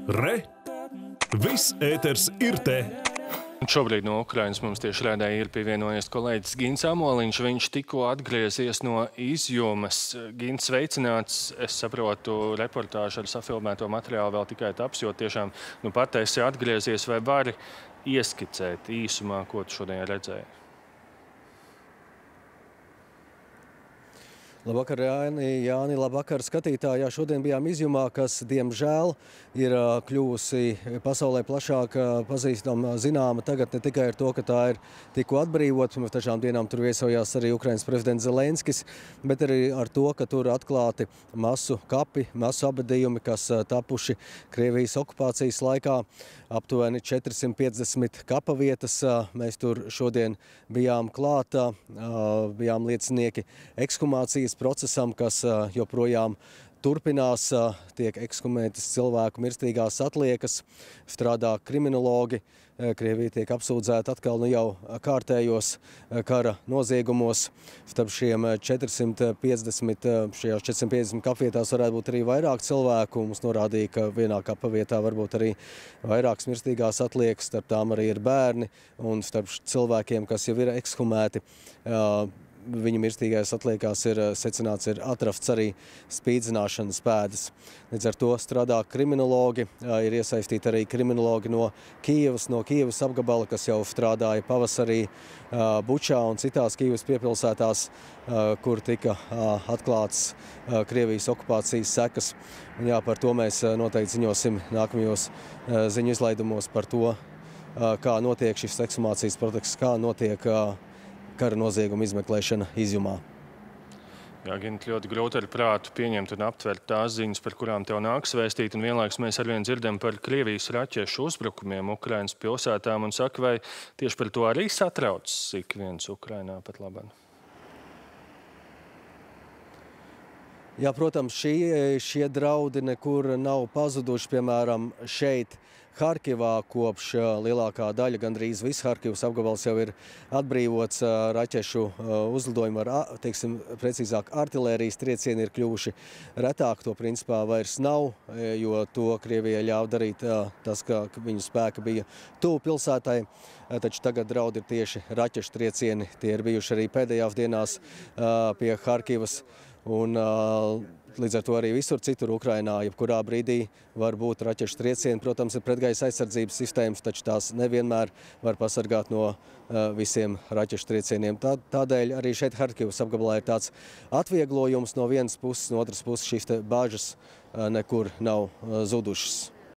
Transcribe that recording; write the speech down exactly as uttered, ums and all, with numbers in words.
Re! Viss ēters ir te! Un šobrīd no Ukrainas mums tieši rādē ir pievienojies kolēģis Gints Amoliņš. Viņš tikko atgriezies no izjumes. Gints, sveicināts. Es saprotu, reportāžu ar safilmēto materiālu vēl tikai taps, jo tiešām nu pat esi atgriezies. Vai vari ieskicēt īsumā, ko tu šodien redzēji? Labvakar, Jāni, Jāni, labvakar, skatītāji. Jā, šodien bijām izjumā, kas, diemžēl, ir kļuvusi pasaulē plašāk pazīstama, zināma tagad ne tikai ar to, ka tā ir tikko atbrīvot, pirms dažām dienām tur viesojās arī Ukrainas prezidents Zelenskis, bet arī ar to, ka tur atklāti masu kapi, masu abadījumi, kas tapuši Krievijas okupācijas laikā. Aptuveni četrsimt piecdesmit kapa vietas. Mēs tur šodien bijām klāta, bijām liecinieki ekshumācijas procesam, kas joprojām turpinās, tiek ekshumētas cilvēku mirstīgās atliekas, strādā kriminologi. Krievija tiek apsūdzēta atkal nu jau kārtējos kara noziegumos. Starp šiem četrsimt piecdesmit, šajās četrsimt piecdesmit kapvietās varētu būt arī vairāk cilvēku. Mums norādīja, ka vienā kapavietā varbūt arī vairākas mirstīgās atliekas, starp tām arī ir bērni, un starp cilvēkiem, kas jau ir ekshumēti, viņa mirstīgais atliekās ir secināts, ir atrasts arī spīdzināšanas pēdas. Līdz ar to strādā kriminologi, ir iesaistīti arī kriminologi no Kijevas, no Kijevas apgabala, kas jau strādāja pavasarī Bučā un citās Kijevas piepilsētās, kur tika atklāts Krievijas okupācijas sekas. Un jā, par to mēs noteikti ziņosim nākamajos ziņu izlaidumos par to, kā notiek šis ekshumācijas process, kā notiek kara nozieguma izmeklēšana izjumā. Jā, Gint, ļoti grūti ar prātu pieņemt un aptvert tās ziņas, par kurām tev nāks vēstīt, un vienlaikus mēs arvien dzirdam par Krievijas raķešu uzbrukumiem Ukrainas pilsētām, un saka, vai tieši par to arī satrauc ik viens Ukrainā pat labāk? Jā, protams, šie, šie draudi nekur nav pazuduši, piemēram, šeit Harkivā kopš lielākā daļa, gandrīz viss Harkivas apgabals jau ir atbrīvots. Raķešu uzlidojumu ar, teiksim, precīzāk, artilērijas triecieni ir kļuvuši retāk. To principā vairs nav, jo to Krievijai ļāva darīt tas, ka viņu spēka bija tuvu pilsētai. Taču tagad draudi ir tieši raķešu triecieni. Tie ir bijuši arī pēdējās dienās pie Harkivas. Un līdz ar to arī visur citur Ukrainā, jebkurā brīdī var būt raķešu triecieni. Protams, ir pretgaisa aizsardzības sistēmas, taču tās nevienmēr var pasargāt no visiem raķešu triecieniem. Tā, tādēļ arī šeit Harkivas apgabalā ir tāds atvieglojums no vienas puses, no otras puses šīs te bāžas nekur nav zudušas.